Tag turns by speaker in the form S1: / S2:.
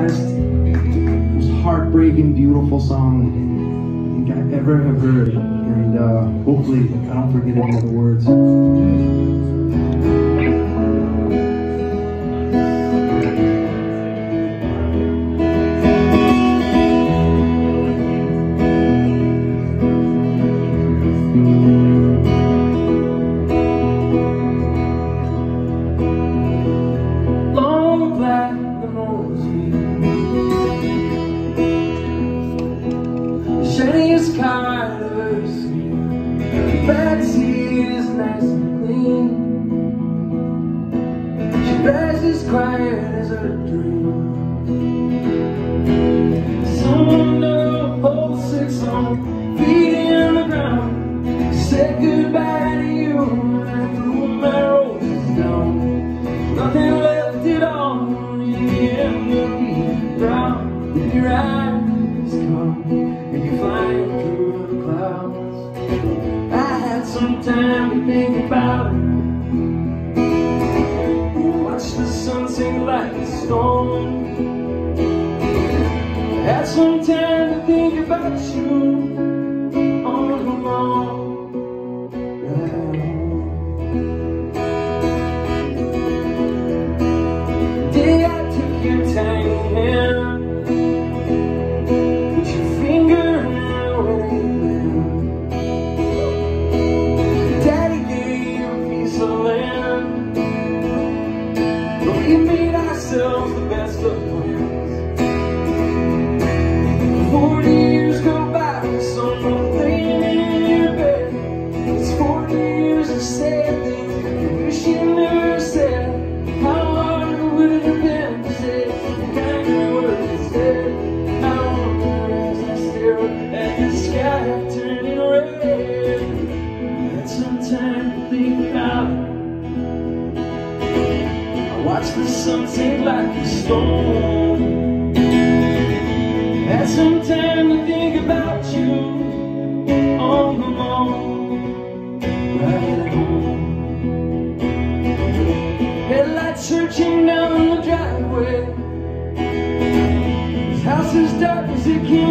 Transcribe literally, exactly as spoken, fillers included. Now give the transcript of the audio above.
S1: saddest, most heartbreaking, beautiful song I think I ever have heard. And uh, hopefully I don't forget any of the words.
S2: Shiniest car I've ever seen. The backseat is nice and clean. She drives as quiet as her dream. Someone dug a hole six on feet in the ground. Said goodbye to you and I threw my roses down. Nothing left at all in the end of the proud. With your eyes come and you flying through the clouds. I had some time to think about it. Watch the sun sink like a storm. I had some time to think about you on the long ride home. The day I took your tiny hand, we made ourselves the best of plans. Forty years go by, someone laying in your bed. It's forty years of sad things you wish you never said. How hard would it have been to say some kind of words instead? I wonder as I stare up at the sky turning red. I had some time to think about it. Watch the sun sink like a storm. Had some time to think about you on the long ride home. Headlights searching down the driveway. This house is dark as it can